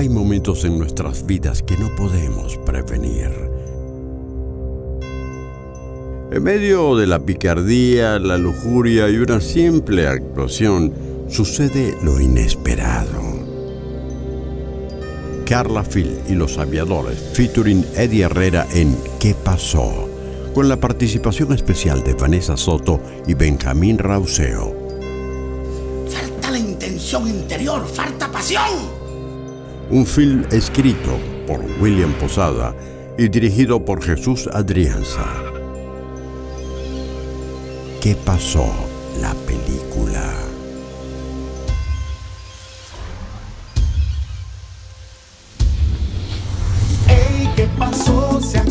Hay momentos en nuestras vidas que no podemos prevenir. En medio de la picardía, la lujuria y una simple actuación, sucede lo inesperado. Carla Phil y los aviadores, featuring Eddie Herrera en ¿Qué pasó?, con la participación especial de Vanessa Soto y Benjamín Rauseo. Falta la intención interior, falta pasión. Un film escrito por William Posada y dirigido por Jesús Adrianza. ¿Qué pasó? La película. Ey, ¿qué pasó?